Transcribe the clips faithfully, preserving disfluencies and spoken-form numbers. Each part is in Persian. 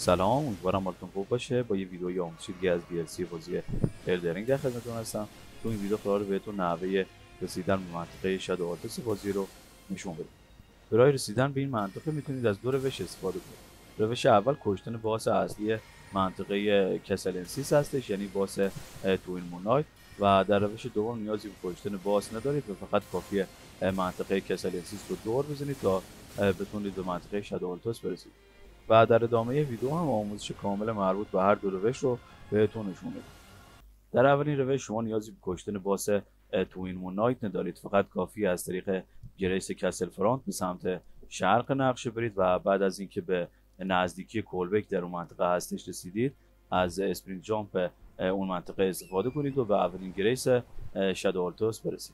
سلام، امیدوارم حالتون خوب باشه. با یه ویدئوی آموزشی دیگه از دی ال سی بازی الدرینگ در خدمتتون هستم. تو این ویدیو قراره بهتون نحوه رسیدن به منطقه شادو آلتوس بازی رو نشون بدم. برای رسیدن به این منطقه میتونید از دو روش استفاده کنید. روش اول کشتن باس اصلی منطقه کسلنسیس هستش، یعنی باس توین مونایت، و در روش دوم نیازی به کشتن باس ندارید و فقط کافیه منطقه کسلنسیس رو دور بزنید تا بتونید به منطقه شادو آلتوس برسید. و در ادامه ویدیو هم آموزش کامل مربوط به هر دو روش رو بهتون نشون میدم. در اولین روش شما نیازی به کشتن باس توین مونایت ندارید، فقط کافی از طریق گریس کسل فرانت به سمت شرق نقشه برید و بعد از اینکه به نزدیکی کولبک در اون منطقه هستش رسیدید، از اسپرینت جامپ اون منطقه استفاده کنید و به اولین گریس شادو آلتوس برسید.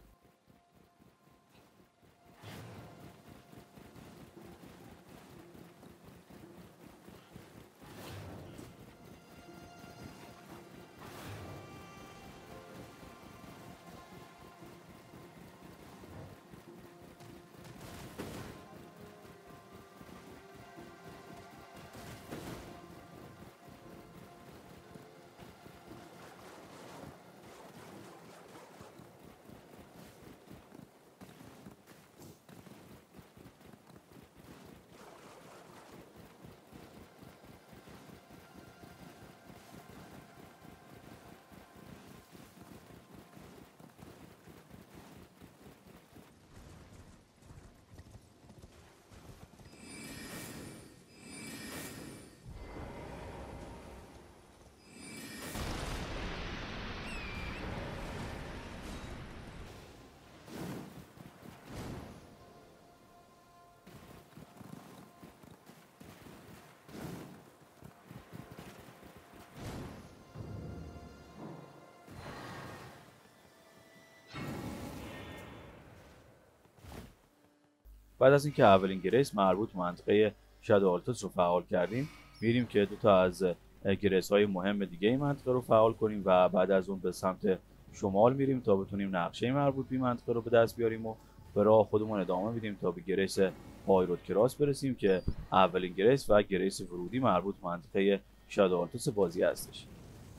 بعد از اینکه اولین گریس مربوط به منطقه شادو آلتوس رو فعال کردیم، میریم که دو تا از گریس های مهم دیگه این منطقه رو فعال کنیم و بعد از اون به سمت شمال میریم تا بتونیم نقشه مربوط به منطقه رو به دست بیاریم و به راه خودمون ادامه میدیم تا به گریس هایرود کراس برسیم که اولین گریس و گریس ورودی مربوط به منطقه شادو آلتوس بازی هستش.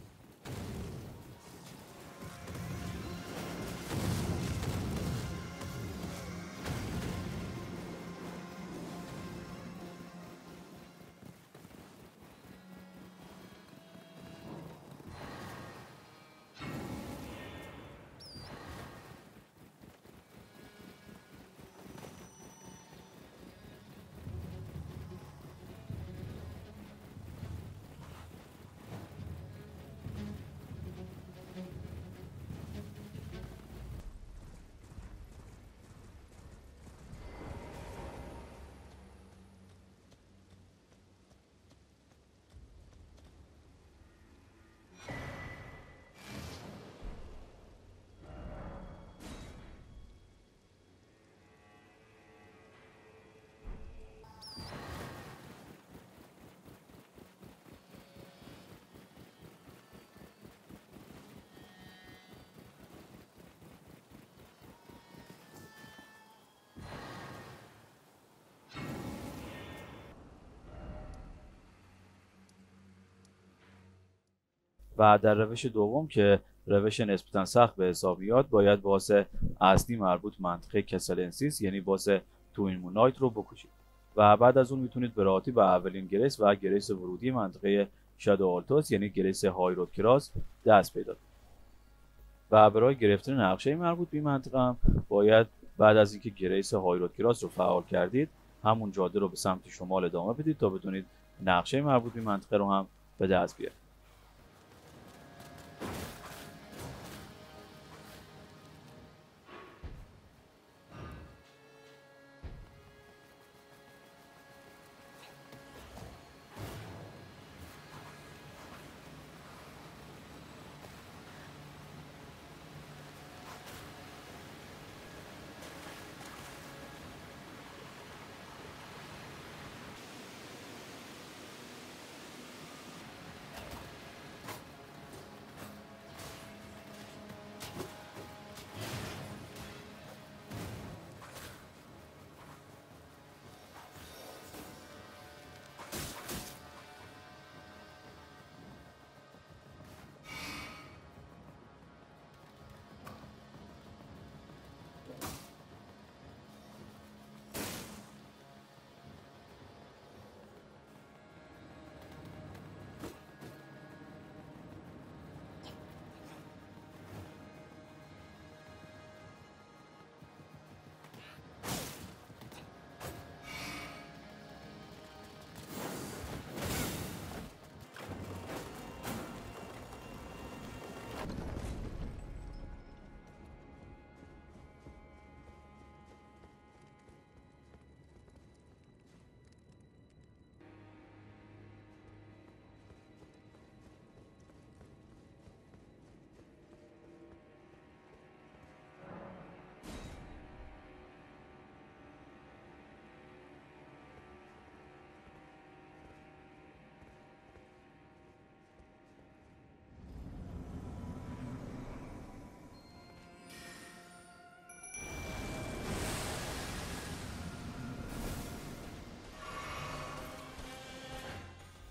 و در روش دوم که روش نسبتا سخت به حساب میاد، باید باس اصلی مربوط منطقه کسلنسیس یعنی باس توین مونایت رو بکشید و بعد از اون میتونید به راحتی به اولین گریس و گریس ورودی منطقه شادو آلتوس یعنی گریس هایرود کراس دست پیدا کنید. و برای گرفتن نقشه مربوط به این منطقه هم باید بعد از اینکه گریس هایرود کراس رو فعال کردید، همون جاده رو به سمت شمال ادامه بدید تا بتونید نقشه مربوط به این منطقه رو هم به دست بیارید.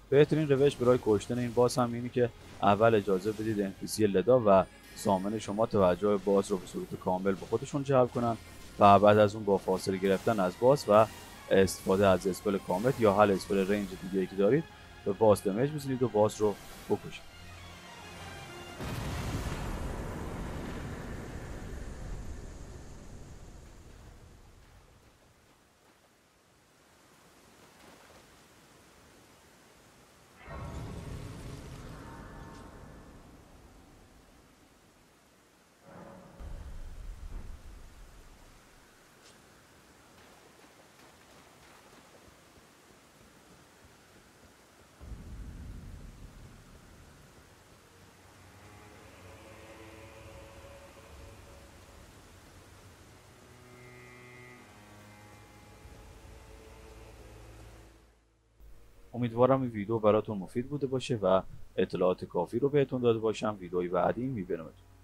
بهترین روش برای کشتن این باس هم اینه که اول اجازه بدید ان پی سی لدا و زامن شما توجه باز رو به صورت کامل به خودشون جلب کنن و بعد از اون با فاصله گرفتن از باس و استفاده از اسپل کامت یا هر اسپل رنج دیگه که دارید به باس دمیج بزنید و باس رو بکشید. امیدوارم این ویدیو براتون مفید بوده باشه و اطلاعات کافی رو بهتون داده باشم. ویدیوی بعدی میبینمتون.